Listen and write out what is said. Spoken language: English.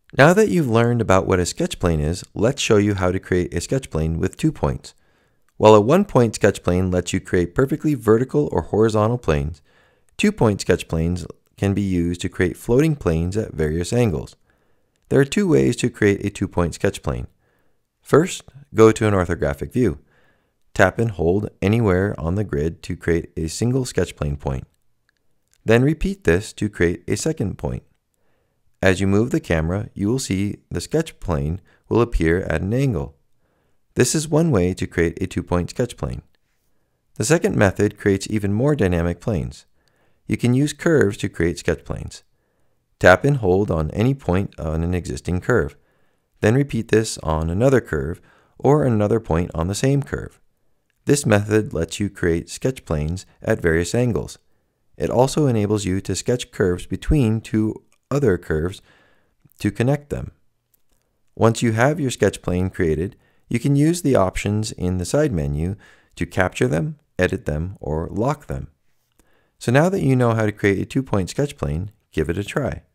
Now that you've learned about what a sketch plane is, let's show you how to create a sketch plane with 2 points. While a 1-point sketch plane lets you create perfectly vertical or horizontal planes, 2-point sketch planes can be used to create floating planes at various angles. There are 2 ways to create a 2-point sketch plane. First, go to an orthographic view. Tap and hold anywhere on the grid to create a single sketch plane point. Then repeat this to create a second point. As you move the camera, you will see the sketch plane will appear at an angle. This is one way to create a 2-point sketch plane. The second method creates even more dynamic planes. You can use curves to create sketch planes. Tap and hold on any point on an existing curve. Then repeat this on another curve or another point on the same curve. This method lets you create sketch planes at various angles. It also enables you to sketch curves between 2 other curves to connect them. Once you have your sketch plane created, you can use the options in the side menu to capture them, edit them, or lock them. So now that you know how to create a 2-point sketch plane, give it a try.